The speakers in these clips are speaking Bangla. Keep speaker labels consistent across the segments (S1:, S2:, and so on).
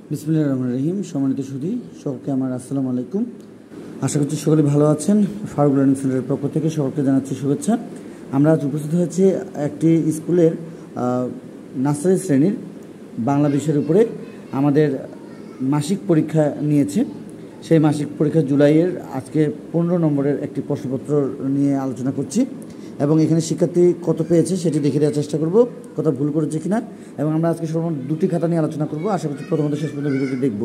S1: বিসমিল্লাহির রহমানির রহিম। সম্মানিত সুধী সকলকে আমার আসসালামু আলাইকুম। আশা করছি সকলে ভালো আছেন। ফারুক লার্নিং সেন্টারের পক্ষ থেকে সকলকে জানাচ্ছি শুভেচ্ছা। আমরা আজ উপস্থিত হয়েছি একটি স্কুলের নার্সারি শ্রেণীর বাংলা বিষয়ের উপরে আমাদের মাসিক পরীক্ষা নিয়েছে। সেই মাসিক পরীক্ষা জুলাইয়ের আজকে 15 নম্বরের একটি প্রশ্নপত্র নিয়ে আলোচনা করছি এবং এখানে শিক্ষার্থী কত পেয়েছে সেটি দেখে দেওয়ার চেষ্টা করব, কথা ভুল করেছে কিনা। এবং আমরা আজকে সর্বমোট 2টি খাতা নিয়ে আলোচনা করব। আশা করছি প্রথমত শেষ পর্যন্ত ভিডিওটি দেখব।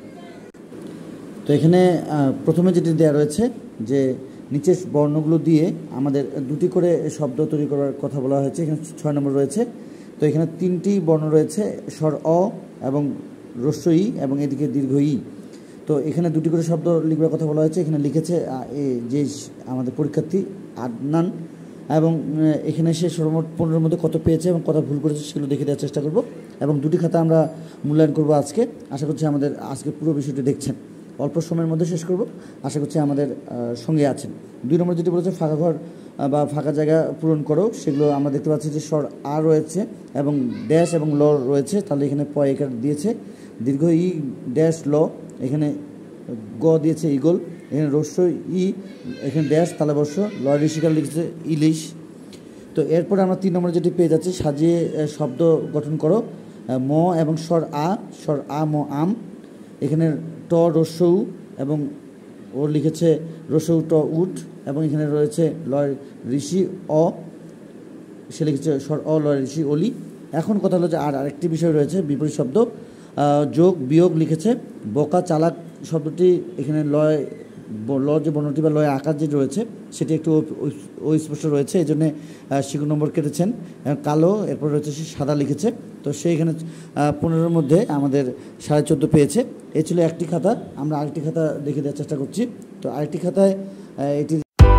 S1: তো এখানে প্রথমে যেটি দেওয়া রয়েছে যে নিচের বর্ণগুলো দিয়ে আমাদের 2টি করে শব্দ তৈরি করার কথা বলা হয়েছে। এখানে 6 নম্বর রয়েছে। তো এখানে 3টি বর্ণ রয়েছে, স্বর অ এবং হ্রস্ব ই এবং এদিকে দীর্ঘ ই। তো এখানে 2টি করে শব্দ লিখবার কথা বলা হয়েছে। এখানে লিখেছে যে আমাদের পরীক্ষার্থী আদনান, এবং এখানে সে সর্বমোট 15-এর মধ্যে কত পেয়েছে এবং কত ভুল করেছে সেগুলো দেখে দেওয়ার চেষ্টা করব। এবং 2টি খাতা আমরা মূল্যায়ন করব আজকে। আশা করছি আমাদের আজকে পুরো বিষয়টি দেখছেন, অল্প সময়ের মধ্যে শেষ করব। আশা করছি আমাদের সঙ্গে আছেন। 2 নম্বর যেটি বলেছে ফাঁকা ঘর বা ফাঁকা জায়গা পূরণ করো, সেগুলো আমরা দেখতে পাচ্ছি যে স্বর আ রয়েছে এবং ড্যাশ এবং ল রয়েছে। তাহলে এখানে প একার দিয়েছে, দীর্ঘ ই ড্যাশ ল, এখানে গ দিয়েছে ইগল, এখানে হ্রস্ব ই, এখানে ড্যাশ তালবর্ষ, লয় ঋষিকার লিখেছে ইলিশ। তো এরপরে আমরা 3 নম্বর যেটি পেয়ে যাচ্ছি, সাজিয়ে শব্দ গঠন করো। ম এবং স্বর আ ম আম, এখানে ট হ্রস্ব উ এবং ও লিখেছে হ্রস্ব উ ট উট, এবং এখানে রয়েছে লয় ঋষি অ, সে লিখেছে স্বর অ লয় ঋষি অলি। এখন কথা হলো যে আরেকটি বিষয় রয়েছে বিপরীত শব্দ, যোগ বিয়োগ লিখেছে। বোকা চালাক শব্দটি এখানে লয় ল যে বর্ণটি বা লয় আকার যে রয়েছে সেটি একটু অস্পষ্ট রয়েছে, এই জন্যে শিক্ষক নম্বর কেটেছেন। কালো, এরপর রয়েছে সে সাদা লিখেছে। তো সে এখানে 15-এর মধ্যে আমাদের 14.5 পেয়েছে। এই ছিল একটি খাতা। আমরা আরেকটি খাতা দেখে দেওয়ার চেষ্টা করছি। তো আরেকটি খাতায় এটি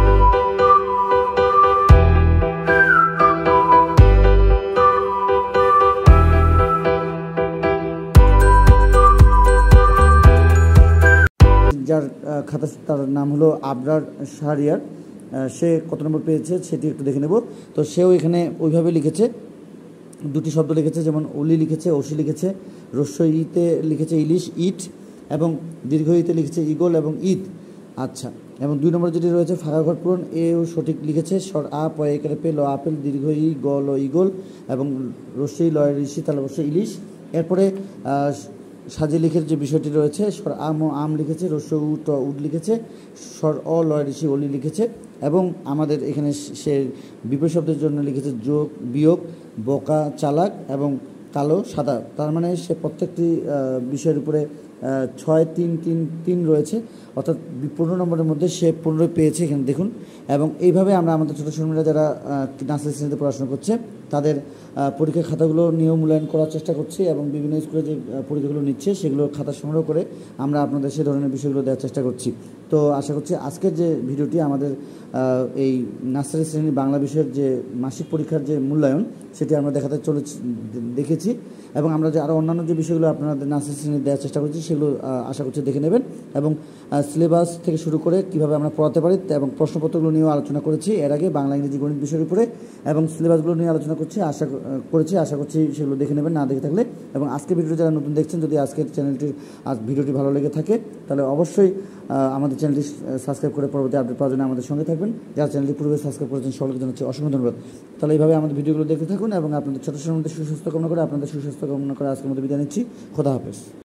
S1: যার খাতা তার নাম হলো আবরার শাহরিয়ার। সে কত নম্বর পেয়েছে সেটি একটু দেখে নেব। তো সেও এখানে ওইভাবে লিখেছে, 2টি শব্দ লিখেছে, যেমন অলি লিখেছে, অসি লিখেছে, হ্রস্ব ইতে লিখেছে ইলিশ ইট, এবং দীর্ঘ ইতে লিখেছে ইগল এবং ঈদ। আচ্ছা, এবং 2 নম্বর যেটি রয়েছে ফাঁকা ঘর পূরণ, এও সঠিক লিখেছে। স্বর আ প একারে পে ল আপেল, দীর্ঘ ই গ ল ইগল এবং হ্রস্ব ই লয় ঋষি তালবর্ষ ইলিশ। এরপরে সাজিয়ে লিখের যে বিষয়টি রয়েছে, স্বর আম ও আম লিখেছে, হ্রস্ব উ ট উড লিখেছে, স্বর অ লয় ঋষি অলি লিখেছে। এবং আমাদের এখানে সে বিপরীত শব্দের জন্য লিখেছে যোগ বিয়োগ, বোকা চালাক এবং কালো সাদা। তার মানে সে প্রত্যেকটি বিষয়ের উপরে 6, 3, 3, 3 রয়েছে, অর্থাৎ 15 নম্বরের মধ্যে সে 15 পেয়েছে, এখানে দেখুন। এবং এইভাবে আমরা আমাদের ছোটো ছোটোরা যারা নার্সারি শ্রেণীতে পড়াশোনা করছে তাদের পরীক্ষার খাতাগুলো নিয়েও মূল্যায়ন করার চেষ্টা করছি, এবং বিভিন্ন স্কুলে যে পরীক্ষাগুলো নিচ্ছে সেগুলো খাতা সংগ্রহ করে আমরা আপনাদের সেই ধরনের বিষয়গুলো দেওয়ার চেষ্টা করছি। তো আশা করছি আজকের যে ভিডিওটি আমাদের এই নার্সারি শ্রেণীর বাংলা বিষয়ের যে মাসিক পরীক্ষার যে মূল্যায়ন সেটি আমরা দেখেছি, এবং আমরা যে আরও অন্যান্য যে বিষয়গুলো আপনাদের নার্সারি শ্রেণী দেওয়ার চেষ্টা করছি সেগুলো আশা করছি দেখে নেবেন। এবং সিলেবাস থেকে শুরু করে কীভাবে আমরা পড়াতে পারি এবং প্রশ্নপত্রগুলো নিয়েও আলোচনা করেছি এর আগে, বাংলা ইংরেজি গণিত বিষয়ের উপরে, এবং সিলেবাসগুলো নিয়ে আলোচনা করছি। আশা করছি সেগুলো দেখে নেবেন না দেখে থাকলে। এবং আজকের ভিডিওটি যারা নতুন দেখছেন, যদি আজকের ভিডিওটি ভালো লেগে থাকে তাহলে অবশ্যই আমাদের চ্যানেলটি সাবস্ক্রাইব করে পরবর্তী আপডেট পাওয়ার জন্য আমাদের সঙ্গে থাকবেন। যারা চ্যানেলটি পূর্বে সাবস্ক্রাইব করেছেন সকলকে জানাচ্ছি অসংখ্য ধন্যবাদ। তাহলে এইভাবে আমাদের ভিডিওগুলো দেখতে থাকুন এবং আপনাদের ছোটো ছোটোর মধ্যে সুস্বাস্থ্য কামনা করে আজকের মধ্যে বিদায় নিচ্ছি। খোদা হাফেজ।